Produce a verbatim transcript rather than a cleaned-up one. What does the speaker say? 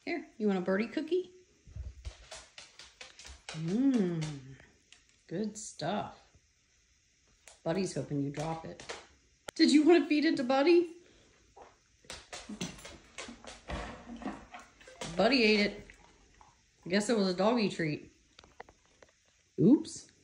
Here, you want a birdie cookie? Mmm, good stuff. Buddy's hoping you drop it. Did you want to feed it to Buddy? Buddy ate it. I guess it was a doggy treat. Oops.